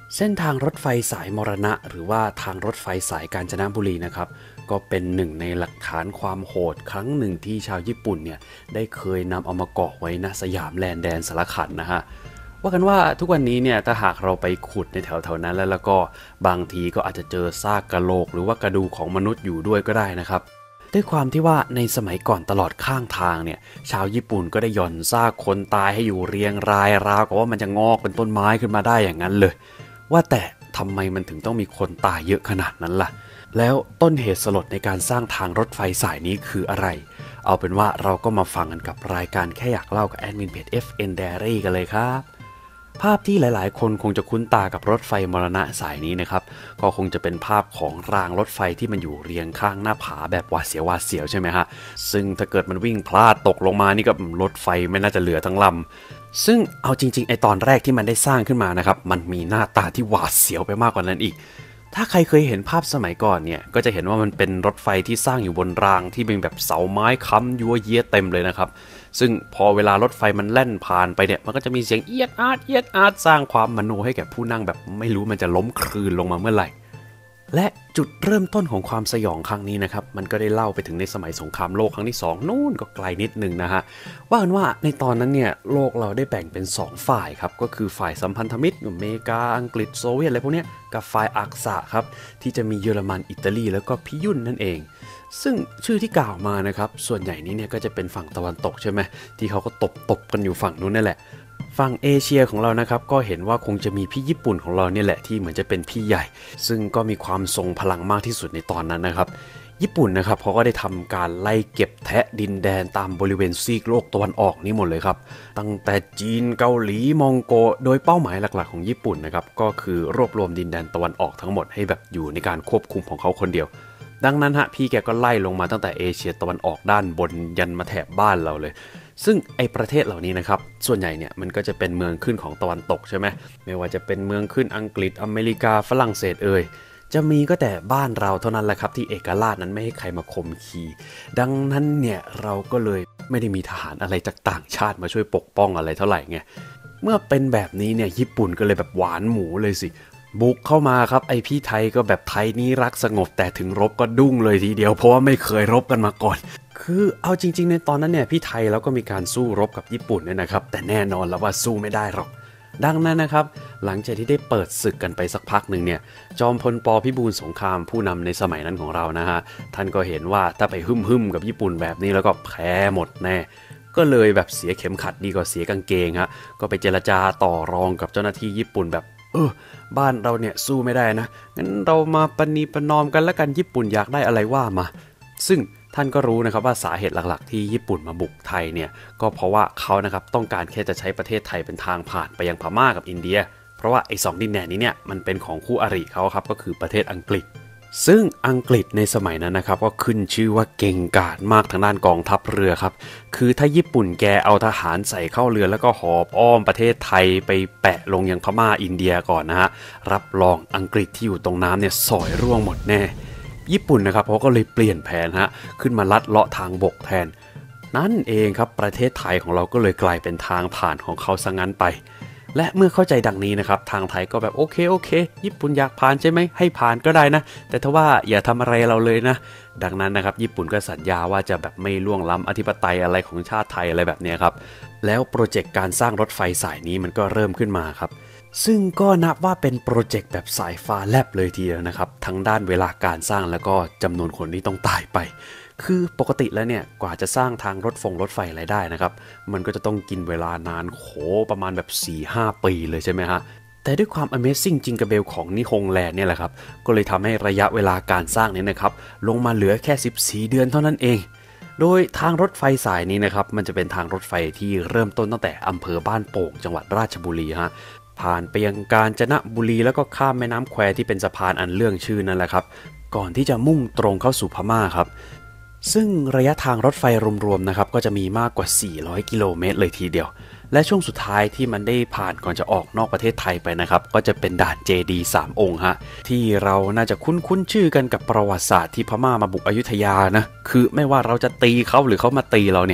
เส้นทางรถไฟสายมรณะหรือว่าทางรถไฟสายกาญจนบุรีนะครับก็เป็นหนึ่งในหลักฐานความโหดครั้งหนึ่งที่ชาวญี่ปุ่นเนี่ยได้เคยนำเอามาเกาะไว้ณสยามแลนด์แดนสารขันนะฮะว่ากันว่าทุกวันนี้เนี่ยถ้าหากเราไปขุดในแถวๆนั้นแล้วก็บางทีก็อาจจะเจอซากกะโหลกหรือว่ากระดูกของมนุษย์อยู่ด้วยก็ได้นะครับด้วยความที่ว่าในสมัยก่อนตลอดข้างทางเนี่ยชาวญี่ปุ่นก็ได้หย่อนซากคนตายให้อยู่เรียงรายราวกับว่ามันจะงอกเป็นต้นไม้ขึ้นมาได้อย่างนั้นเลยว่าแต่ทำไมมันถึงต้องมีคนตายเยอะขนาดนั้นล่ะแล้วต้นเหตุสลดในการสร้างทางรถไฟสายนี้คืออะไรเอาเป็นว่าเราก็มาฟังกันกับรายการแค่อยากเล่ากับแอดมินเพจ FN Diary กันเลยครับภาพที่หลายๆคนคงจะคุ้นตากับรถไฟมรณะสายนี้นะครับก็คงจะเป็นภาพของรางรถไฟที่มันอยู่เรียงข้างหน้าผาแบบหวาดเสียวใช่ไหมฮะซึ่งถ้าเกิดมันวิ่งพลาดตกลงมานี่ก็รถไฟไม่น่าจะเหลือทั้งลำซึ่งเอาจริงๆไอตอนแรกที่มันได้สร้างขึ้นมานะครับมันมีหน้าตาที่หวาดเสียวไปมากกว่านั้นอีกถ้าใครเคยเห็นภาพสมัยก่อนเนี่ยก็จะเห็นว่ามันเป็นรถไฟที่สร้างอยู่บนรางที่เป็นแบบเสาไม้ค้ำยัวเยียเต็มเลยนะครับซึ่งพอเวลารถไฟมันแล่นผ่านไปเนี่ยมันก็จะมีเสียงเอียดอาดสร้างความมโนให้แก่ผู้นั่งแบบไม่รู้มันจะล้มคลืนลงมาเมื่อไหร่และจุดเริ่มต้นของความสยองครั้งนี้นะครับมันก็ได้เล่าไปถึงในสมัยสงครามโลกครั้งที่2นู่นก็ไกลนิดนึงนะฮะว่ากันว่าในตอนนั้นเนี่ยโลกเราได้แบ่งเป็น2ฝ่ายครับก็คือฝ่ายสัมพันธมิตรอเมริกาอังกฤษโซเวียตอะไรพวกนี้กับฝ่ายอักษะครับที่จะมีเยอรมันอิตาลีแล้วก็พิยุ่นนั่นเองซึ่งชื่อที่กล่าวมานะครับส่วนใหญ่นี้เนี่ยก็จะเป็นฝั่งตะวันตกใช่ไหมที่เขาก็ตบกันอยู่ฝั่งนู้นนั่นแหละฝั่งเอเชียของเรานะครับก็เห็นว่าคงจะมีพี่ญี่ปุ่นของเราเนี่ยแหละที่เหมือนจะเป็นพี่ใหญ่ซึ่งก็มีความทรงพลังมากที่สุดในตอนนั้นนะครับญี่ปุ่นนะครับเขาก็ได้ทำการไล่เก็บแทะดินแดนตามบริเวณซีกโลกตะวันออกนี้หมดเลยครับตั้งแต่จีนเกาหลีมองโกโดยเป้าหมายหลักๆของญี่ปุ่นนะครับก็คือรวบรวมดินแดนตะวันออกทั้งหมดให้แบบอยู่ในการควบคุมของเขาคนเดียวดังนั้นฮะพี่แกก็ไล่ลงมาตั้งแต่เอเชียตะวันออกด้านบนยันมาแถบบ้านเราเลยซึ่งไอประเทศเหล่านี้นะครับส่วนใหญ่เนี่ยมันก็จะเป็นเมืองขึ้นของตะวันตกใช่ไหมไม่ว่าจะเป็นเมืองขึ้นอังกฤษอเมริกาฝรั่งเศสจะมีก็แต่บ้านเราเท่านั้นแหละครับที่เอกราชนั้นไม่ให้ใครมาข่มขีดังนั้นเนี่ยเราก็เลยไม่ได้มีทหารอะไรจากต่างชาติมาช่วยปกป้องอะไรเท่าไหร่ไงเมื่อเป็นแบบนี้เนี่ยญี่ปุ่นก็เลยแบบหวานหมูเลยสิบุกเข้ามาครับไอพี่ไทยก็แบบไทยนี้รักสงบแต่ถึงรบก็ดุ้งเลยทีเดียวเพราะว่าไม่เคยรบกันมาก่อนคือเอาจริงๆในตอนนั้นเนี่ยพี่ไทยแล้วก็มีการสู้รบกับญี่ปุ่นเนี่ยนะครับแต่แน่นอนแล้วว่าสู้ไม่ได้หรอกดังนั้นนะครับหลังจากที่ได้เปิดศึกกันไปสักพักหนึ่งเนี่ยจอมพลป.พิบูลสงครามผู้นำในสมัยนั้นของเรานะฮะท่านก็เห็นว่าถ้าไปหึ่มกับญี่ปุ่นแบบนี้แล้วก็แพ้หมดแน่ก็เลยแบบเสียเข็มขัดดีกว่าเสียกางเกงฮะก็ไปเจรจาต่อรองกับเจ้าหน้าที่ญี่ปุ่นแบบบ้านเราเนี่ยสู้ไม่ได้นะงั้นเรามาปณีประนอมกันแล้วกันญี่ปุ่นอยากได้อะไรว่ามาซึ่งท่านก็รู้นะครับว่าสาเหตุหลักๆที่ญี่ปุ่นมาบุกไทยเนี่ยก็เพราะว่าเขานะครับต้องการแค่จะใช้ประเทศไทยเป็นทางผ่านไปยังพม่ากับอินเดียเพราะว่าไอ้2ดินแดนนี้เนี่ยมันเป็นของคู่อริเขาครับก็คือประเทศอังกฤษซึ่งอังกฤษในสมัยนั้นนะครับก็ขึ้นชื่อว่าเก่งกาจมากทางด้านกองทัพเรือครับคือถ้าญี่ปุ่นแกเอาทหารใส่เข้าเรือแล้วก็หอบอ้อมประเทศไทยไปแปะลงยังพม่าอินเดียก่อนนะฮะรับรองอังกฤษที่อยู่ตรงน้ำเนี่ยสอยร่วงหมดแน่ญี่ปุ่นนะครับเขาก็เลยเปลี่ยนแผนฮะขึ้นมาลัดเลาะทางบกแทนนั่นเองครับประเทศไทยของเราก็เลยกลายเป็นทางผ่านของเขาซะงั้นไปและเมื่อเข้าใจดังนี้นะครับทางไทยก็แบบโอเคญี่ปุ่นอยากผ่านใช่ไหมให้ผ่านก็ได้นะแต่ถ้าว่าอย่าทำอะไรเราเลยนะดังนั้นนะครับญี่ปุ่นก็สัญญาว่าจะแบบไม่ล่วงล้ำอธิปไตยอะไรของชาติไทยอะไรแบบนี้ครับแล้วโปรเจกต์การสร้างรถไฟสายนี้มันก็เริ่มขึ้นมาครับซึ่งก็นับว่าเป็นโปรเจกต์แบบสายฟ้าแลบเลยทีเดียวนะครับทั้งด้านเวลาการสร้างแล้วก็จำนวนคนที่ต้องตายไปคือปกติแล้วเนี่ยกว่าจะสร้างทางรถไฟอะไรได้นะครับมันก็จะต้องกินเวลานานประมาณแบบ 4-5 ปีเลยใช่ไหมฮะแต่ด้วยความ Amazing จิงกะเบลของนิฮงแลนด์เนี่ยแหละครับก็เลยทำให้ระยะเวลาการสร้างเนี่ยนะครับลงมาเหลือแค่14 เดือนเท่านั้นเองโดยทางรถไฟสายนี้นะครับมันจะเป็นทางรถไฟที่เริ่มต้นตั้งแต่อำเภอบ้านโป่งจังหวัดราชบุรีฮะผ่านไปยังกาญจนบุรีแล้วก็ข้ามแม่น้ำแควที่เป็นสะพานอันเรื่องชื่อนั่นแหละครับก่อนที่จะมุ่งตรงเข้าสู่พม่าครับซึ่งระยะทางรถไฟรวมๆนะครับก็จะมีมากกว่า400 กิโลเมตรเลยทีเดียวและช่วงสุดท้ายที่มันได้ผ่านก่อนจะออกนอกประเทศไทยไปนะครับก็จะเป็นด่านเจดีย์3 องค์ฮะที่เราน่าจะคุ้นชื่อกันกับประวัติศาสตร์ที่พม่ามาบุกอยุธยานะคือไม่ว่าเราจะตีเขาหรือเขามาตีเราเนี่ย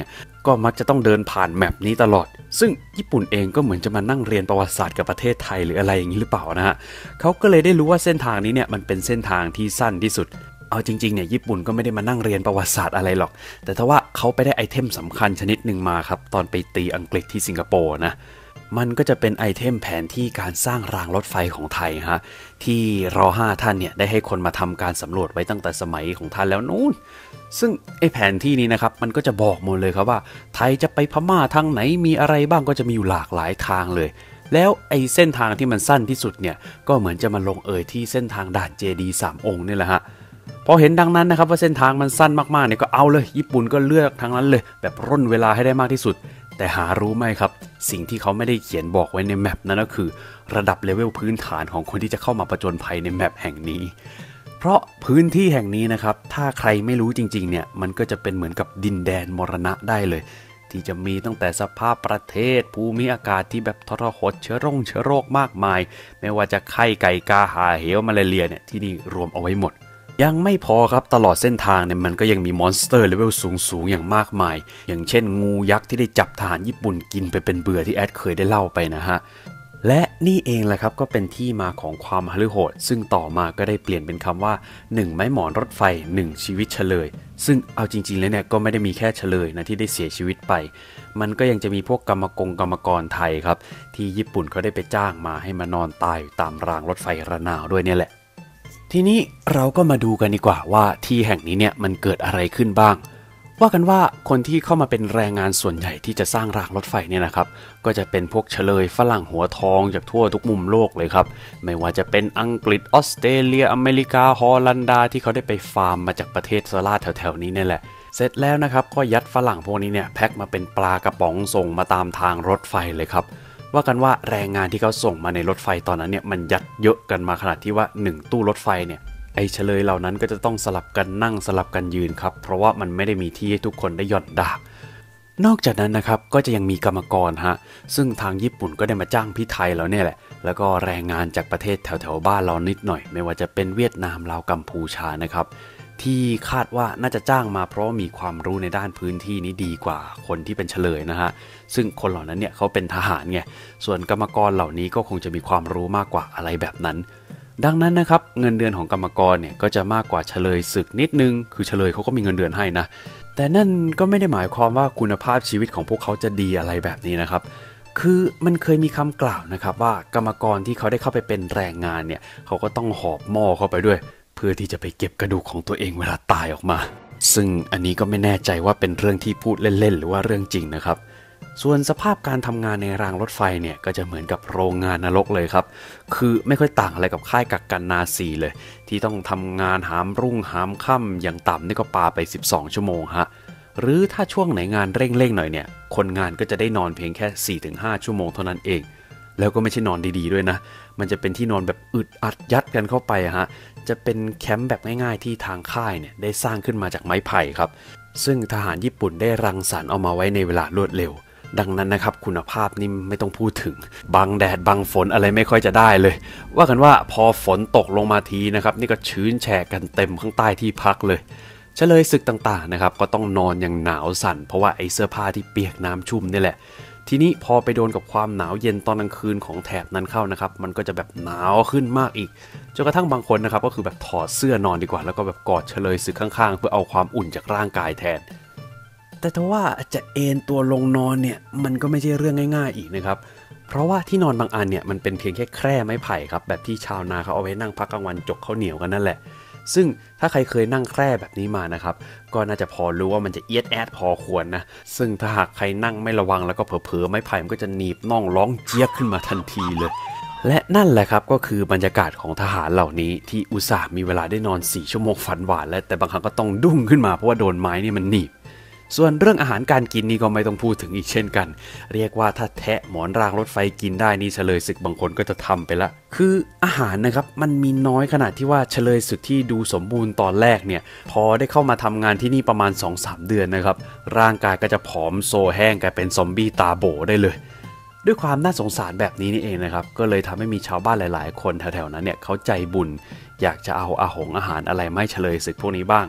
ก็มักจะต้องเดินผ่านแมปนี้ตลอดซึ่งญี่ปุ่นเองก็เหมือนจะมานั่งเรียนประวัติศาสตร์กับประเทศไทยหรืออะไรอย่างนี้หรือเปล่านะฮะเขาก็เลยได้รู้ว่าเส้นทางนี้เนี่ยมันเป็นเส้นทางที่สั้นที่สุดเอาจริงๆเนี่ยญี่ปุ่นก็ไม่ได้มานั่งเรียนประวัติศาสตร์อะไรหรอกแต่ถ้าว่าเขาไปได้ไอเทมสำคัญชนิดหนึ่งมาครับตอนไปตีอังกฤษที่สิงคโปร์นะมันก็จะเป็นไอเทมแผนที่การสร้างรางรถไฟของไทยฮะที่ร.5 ท่านเนี่ยได้ให้คนมาทำการสำรวจไว้ตั้งแต่สมัยของท่านแล้วนู่นซึ่งไอแผนที่นี้นะครับมันก็จะบอกหมดเลยครับว่าไทยจะไปพม่าทางไหนมีอะไรบ้างก็จะมีอยู่หลากหลายทางเลยแล้วไอเส้นทางที่มันสั้นที่สุดเนี่ยก็เหมือนจะมาลงเอยที่เส้นทางด่านเจดีย์3 องค์นี่แหละฮะพอเห็นดังนั้นนะครับว่าเส้นทางมันสั้นมากๆเนี่ยก็เอาเลยญี่ปุ่นก็เลือกทางนั้นเลยแบบร่นเวลาให้ได้มากที่สุดแต่หารู้ไหมครับสิ่งที่เขาไม่ได้เขียนบอกไว้ในแมปนั้นก็คือระดับเลเวลพื้นฐานของคนที่จะเข้ามาผจญภัยในแมปแห่งนี้เพราะพื้นที่แห่งนี้นะครับถ้าใครไม่รู้จริงๆเนี่ยมันก็จะเป็นเหมือนกับดินแดนมรณะได้เลยที่จะมีตั้งแต่สภาพประเทศภูมิอากาศที่แบบทรหดเชื้อโรคมากมายไม่ว่าจะไข้ไก่กาหาเหวมาลาเรียเนี่ยที่นี่รวมเอาไว้หมดยังไม่พอครับตลอดเส้นทางเนี่ยมันก็ยังมีมอนสเตอร์เลเวลสูงอย่างมากมายอย่างเช่นงูยักษ์ที่ได้จับทหารญี่ปุ่นกินไปเป็นเบื่อที่แอดเคยได้เล่าไปนะฮะและนี่เองแหละครับก็เป็นที่มาของความหฤโหดซึ่งต่อมาก็ได้เปลี่ยนเป็นคำว่า1ไม้หมอนรถไฟ1ชีวิตเฉลยซึ่งเอาจริงๆแล้วเนี่ยก็ไม่ได้มีแค่เฉลยนะที่ได้เสียชีวิตไปมันก็ยังจะมีพวกกรรมกรไทยครับที่ญี่ปุ่นเขาได้ไปจ้างมาให้มานอนตายตามรางรถไฟระนาวด้วยเนี่ยแหละทีนี้เราก็มาดูกันดีกว่าว่าที่แห่งนี้เนี่ยมันเกิดอะไรขึ้นบ้างว่ากันว่าคนที่เข้ามาเป็นแรงงานส่วนใหญ่ที่จะสร้างรางรถไฟเนี่ยนะครับก็จะเป็นพวกเฉลยฝรั่งหัวทองจากทั่วทุกมุมโลกเลยครับไม่ว่าจะเป็นอังกฤษออสเตรเลียอเมริกาฮอลันดาที่เขาได้ไปฟาร์มมาจากประเทศสลาดแถวๆนี้นี่แหละเสร็จแล้วนะครับก็ยัดฝรั่งพวกนี้เนี่ยแพ็คมาเป็นปลากระป๋องส่งมาตามทางรถไฟเลยครับว่ากันว่าแรงงานที่เขาส่งมาในรถไฟตอนนั้นเนี่ยมันยัดเยอะกันมาขนาดที่ว่า1ตู้รถไฟเนี่ยไอ้เฉลยเหล่านั้นก็จะต้องสลับกันนั่งสลับกันยืนครับเพราะว่ามันไม่ได้มีที่ให้ทุกคนได้หย่อนดากนอกจากนั้นนะครับก็จะยังมีกรรมกรฮะซึ่งทางญี่ปุ่นก็ได้มาจ้างพี่ไทยแล้วเนี่ยแหละแล้วก็แรงงานจากประเทศแถวบ้านเรานิดหน่อยไม่ว่าจะเป็นเวียดนามลาวกัมพูชานะครับที่คาดว่าน่าจะจ้างมาเพราะมีความรู้ในด้านพื้นที่นี้ดีกว่าคนที่เป็นเฉลยนะฮะซึ่งคนเหล่านั้นเนี่ยเขาเป็นทหารไงส่วนกรรมกรเหล่านี้ก็คงจะมีความรู้มากกว่าอะไรแบบนั้นดังนั้นนะครับเงินเดือนของกรรมกรเนี่ยก็จะมากกว่าเฉลยศึกนิดนึงคือเฉลยเขาก็มีเงินเดือนให้นะแต่นั่นก็ไม่ได้หมายความว่าคุณภาพชีวิตของพวกเขาจะดีอะไรแบบนี้นะครับคือมันเคยมีคำกล่าวนะครับว่ากรรมกรที่เขาได้เข้าไปเป็นแรงงานเนี่ยเขาก็ต้องหอบหม้อเข้าไปด้วยเพื่อที่จะไปเก็บกระดูกของตัวเองเวลาตายออกมาซึ่งอันนี้ก็ไม่แน่ใจว่าเป็นเรื่องที่พูดเล่นๆหรือว่าเรื่องจริงนะครับส่วนสภาพการทำงานในรางรถไฟเนี่ยก็จะเหมือนกับโรงงานนรกเลยครับคือไม่ค่อยต่างอะไรกับค่ายกักกันนาซีเลยที่ต้องทำงานหามรุ่งหามค่ำอย่างต่ำนี่ก็ปาไป12 ชั่วโมงฮะหรือถ้าช่วงไหนงานเร่งๆหน่อยเนี่ยคนงานก็จะได้นอนเพียงแค่ 4-5 ชั่วโมงเท่านั้นเองแล้วก็ไม่ใช่นอนดีๆด้วยนะมันจะเป็นที่นอนแบบอึดอัดยัดกันเข้าไปฮะจะเป็นแคมป์แบบง่ายๆที่ทางค่ายเนี่ยได้สร้างขึ้นมาจากไม้ไผ่ครับซึ่งทหารญี่ปุ่นได้รังสรรค์เอามาไว้ในเวลารวดเร็วดังนั้นนะครับคุณภาพนี่ไม่ต้องพูดถึงบังแดดบังฝนอะไรไม่ค่อยจะได้เลยว่ากันว่าพอฝนตกลงมาทีนะครับนี่ก็ชื้นแฉกกันเต็มข้างใต้ที่พักเลยเฉลยศึกต่างๆนะครับก็ต้องนอนอย่างหนาวสั่นเพราะว่าไอ้เสื้อผ้าที่เปียกน้ำชุ่มนี่แหละทีนี้พอไปโดนกับความหนาวเย็นตอนกลางคืนของแถบนั้นเข้านะครับมันก็จะแบบหนาวขึ้นมากอีกจนกระทั่งบางคนนะครับก็คือแบบถอดเสื้อนอนดีกว่าแล้วก็แบบกอดเฉลยศึกข้างๆเพื่อเอาความอุ่นจากร่างกายแทนแต่ถ้าว่าจะเอนตัวลงนอนเนี่ยมันก็ไม่ใช่เรื่องง่ายๆอีกนะครับเพราะว่าที่นอนบางอันเนี่ยมันเป็นเพียงแค่แคร่ไม้ไผ่ครับแบบที่ชาวนาเขาเอาไว้นั่งพักกลางวันจกข้าวเหนียวกันนั่นแหละซึ่งถ้าใครเคยนั่งแคร่แบบนี้มานะครับก็น่าจะพอรู้ว่ามันจะเอียดแอดพอควรนะซึ่งถ้าหากใครนั่งไม่ระวังแล้วก็เผลอๆไม้ไผ่มันก็จะหนีบน่องร้องเจี๊ยกขึ้นมาทันทีเลยและนั่นแหละครับก็คือบรรยากาศของทหารเหล่านี้ที่อุตส่าห์มีเวลาได้นอน4 ชั่วโมงฝันหวานและแต่บางครั้งก็ต้องดุ้งขึ้นมาเพราะว่าโดนไม้นี่มันหนีบส่วนเรื่องอาหารการกินนี่ก็ไม่ต้องพูดถึงอีกเช่นกันเรียกว่าถ้าแทะหมอนรางรถไฟกินได้นี่เฉลยศึกบางคนก็จะทำไปละคืออาหารนะครับมันมีน้อยขนาดที่ว่าเฉลยศึกที่ดูสมบูรณ์ตอนแรกเนี่ยพอได้เข้ามาทำงานที่นี่ประมาณ 2-3 เดือนนะครับร่างกายก็จะผอมโซแห้งกลายเป็นซอมบี้ตาโบได้เลยด้วยความน่าสงสารแบบนี้นี่เองนะครับก็เลยทำให้มีชาวบ้านหลายๆคนแถวๆนั้นเนี่ยเขาใจบุญอยากจะเอาอาหารอะไรไม่เฉลยศึกพวกนี้บ้าง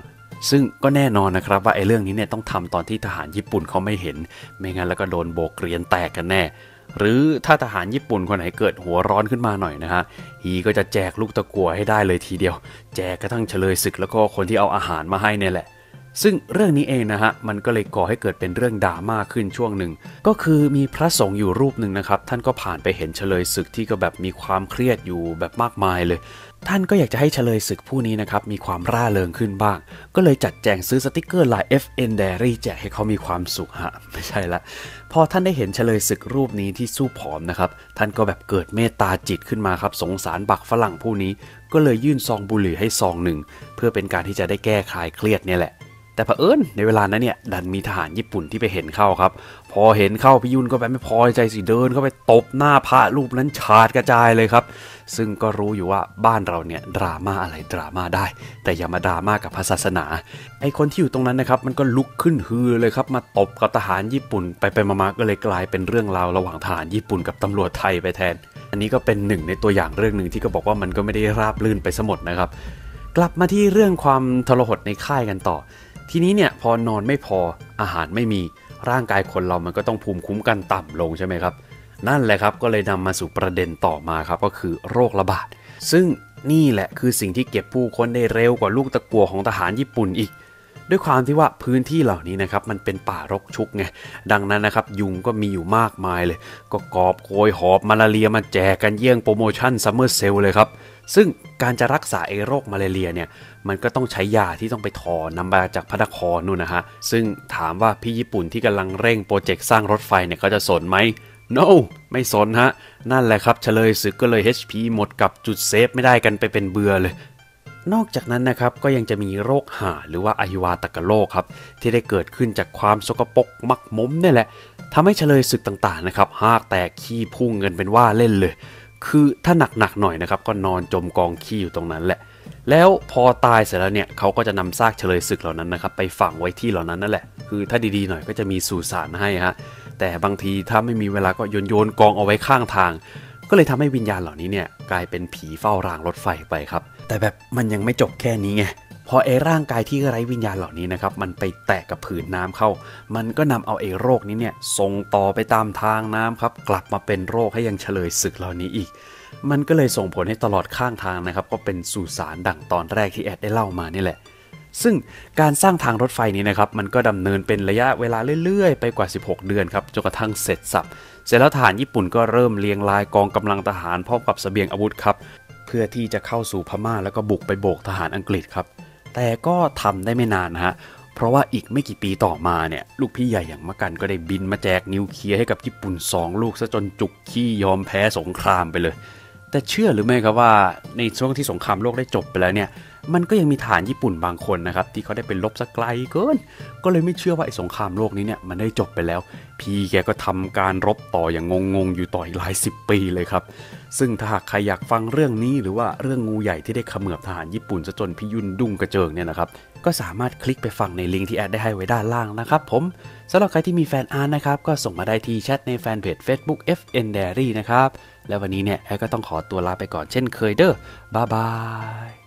ซึ่งก็แน่นอนนะครับว่าไอ้เรื่องนี้เนี่ยต้องทำตอนที่ทหารญี่ปุ่นเขาไม่เห็นไม่งั้นแล้วก็โดนโบกเกรียนแตกกันแน่หรือถ้าทหารญี่ปุ่นคนไหนเกิดหัวร้อนขึ้นมาหน่อยนะฮะฮีก็จะแจกลูกตะกั่วให้ได้เลยทีเดียวแจกกระทั่งเฉลยศึกแล้วก็คนที่เอาอาหารมาให้เนี่ยแหละซึ่งเรื่องนี้เองนะฮะมันก็เลยก่อให้เกิดเป็นเรื่องดราม่าขึ้นช่วงหนึ่งก็คือมีพระสงฆ์อยู่รูปหนึ่งนะครับท่านก็ผ่านไปเห็นเฉลยศึกที่ก็แบบมีความเครียดอยู่แบบมากมายเลยท่านก็อยากจะให้เฉลยศึกผู้นี้นะครับมีความร่าเริงขึ้นบ้างก็เลยจัดแจงซื้อสติกเกอร์ลาย FN Diary แจกให้เขามีความสุขฮะไม่ใช่ละพอท่านได้เห็นเฉลยศึกรูปนี้ที่สู้ผอมนะครับท่านก็แบบเกิดเมตตาจิตขึ้นมาครับสงสารบักฝรั่งผู้นี้ก็เลยยื่นซองบุหรี่ให้ซองหนึ่งเพื่อเป็นการที่จะได้แก้คลายเครียดเนี่ยแหละแต่เผอิญในเวลานั้นเนี่ยดันมีทหารญี่ปุ่นที่ไปเห็นเข้าครับพอเห็นเข้าพี่ยุ่นก็แบบไม่พอใจสิเดินเข้าไปตบหน้าพระรูปนั้นฉาดกระจายเลยครับซึ่งก็รู้อยู่ว่าบ้านเราเนี่ยดราม่าอะไรดราม่าได้แต่อย่ามาดราม่ากับพระศาสนาไอคนที่อยู่ตรงนั้นนะครับมันก็ลุกขึ้นฮือเลยครับมาตบกับทหารญี่ปุ่นไปมาก็เลยกลายเป็นเรื่องราวระหว่างทหารญี่ปุ่นกับตำรวจไทยไปแทนอันนี้ก็เป็นหนึ่งในตัวอย่างเรื่องหนึ่งที่ก็บอกว่ามันก็ไม่ได้ราบรื่นไปซะหมดนะครับกลับมาที่เรื่องความทรหดในค่ายกันต่อทีนี้เนี่ยพอนอนไม่พออาหารไม่มีร่างกายคนเรามันก็ต้องภูมิคุ้มกันต่ำลงใช่ไหมครับนั่นแหละครับก็เลยนำมาสู่ประเด็นต่อมาครับก็คือโรคระบาดซึ่งนี่แหละคือสิ่งที่เก็บผู้คนได้เร็วกว่าลูกตะกั่วของทหารญี่ปุ่นอีกด้วยความที่ว่าพื้นที่เหล่านี้นะครับมันเป็นป่ารกชุกไงดังนั้นนะครับยุงก็มีอยู่มากมายเลยก็กอบโกยหอบมาลาเรียมาแจกกันเยี่ยงโปรโมชั่นซัมเมอร์เซลเลยครับซึ่งการจะรักษาไอ้โรคมาลาเรียเนี่ยมันก็ต้องใช้ยาที่ต้องไปถอนำมาจากพระนครนู่นนะฮะซึ่งถามว่าพี่ญี่ปุ่นที่กำลังเร่งโปรเจกต์สร้างรถไฟเนี่ยเขาจะสนไหม No ไม่สนฮะนั่นแหละครับเฉลยศึกก็เลย HP หมดกับจุดเซฟไม่ได้กันไปเป็นเบื่อเลยนอกจากนั้นนะครับก็ยังจะมีโรคห่าหรือว่าอหิวาตกโรคครับที่ได้เกิดขึ้นจากความสกปรกมักมมนี่แหละทำให้เฉลยศึกต่างๆนะครับหากแตกขี้พุ่งเงินเป็นว่าเล่นเลยคือถ้าหนักๆหน่อยนะครับก็นอนจมกองขี้อยู่ตรงนั้นแหละแล้วพอตายเสร็จแล้วเนี่ยเขาก็จะนำซากเฉลยศึกเหล่านั้นนะครับไปฝังไว้ที่เหล่านั้นนั่นแหละคือถ้าดีๆหน่อยก็จะมีสุสานให้ฮะแต่บางทีถ้าไม่มีเวลาก็โยนกองเอาไว้ข้างทางก็เลยทำให้วิญญาณเหล่านี้เนี่ยกลายเป็นผีเฝ้ารางรถไฟไปครับแต่แบบมันยังไม่จบแค่นี้ไงพอร่างกายที่ไร้วิญญาณเหล่านี้นะครับมันไปแตะกับผืนน้ำเข้ามันก็นำเอาโรคนี้เนี่ยส่งต่อไปตามทางน้ำครับกลับมาเป็นโรคให้ยังเฉลยศึกเหล่านี้อีกมันก็เลยส่งผลให้ตลอดข้างทางนะครับก็เป็นสุสานดั่งตอนแรกที่แอดได้เล่ามานี่แหละซึ่งการสร้างทางรถไฟนี้นะครับมันก็ดำเนินเป็นระยะเวลาเรื่อยๆไปกว่า16เดือนครับจนกระทั่งเสร็จสับเสร็จแล้วทหารญี่ปุ่นก็เริ่มเรียงรายกองกำลังทหารพร้อมกับเสบียงอาวุธครับเพื่อที่จะเข้าสู่พม่าแล้วก็บุกไปโบกทหารอังกฤษครับแต่ก็ทำได้ไม่นานนะฮะเพราะว่าอีกไม่กี่ปีต่อมาเนี่ยลูกพี่ใหญ่อย่างมะกันก็ได้บินมาแจกนิวเคลียร์ให้กับญี่ปุ่น2ลูกซะจนจุกขี้ยอมแพ้สงครามไปเลยแต่เชื่อหรือไม่ครับว่าในช่วงที่สงครามโลกได้จบไปแล้วเนี่ยมันก็ยังมีทหารญี่ปุ่นบางคนนะครับที่เขาได้เป็นลบสักไกลเกินก็เลยไม่เชื่อว่าไอ้สงครามโลกนี้เนี่ยมันได้จบไปแล้วพี่แกก็ทำการรบต่ออย่างงงๆอยู่ต่ออีกหลาย10ปีเลยครับซึ่งถ้าหากใครอยากฟังเรื่องนี้หรือว่าเรื่องงูใหญ่ที่ได้เขมือบทหารญี่ปุ่นซะจนพี่ยุ่นดุ้งกระเจิงเนี่ยนะครับก็สามารถคลิกไปฟังในลิงก์ที่แอดได้ให้ไว้ด้านล่างนะครับผมสำหรับใครที่มีแฟนอาร์ตนะครับก็ส่งมาได้ที่แชทในแฟนเพจ Facebook FN Diary นะครับแล้ววันนี้เนี่ยแอดก็ต้องขอตัวลาไปก่อนเช่นเคยเด้อบ๊ายบาย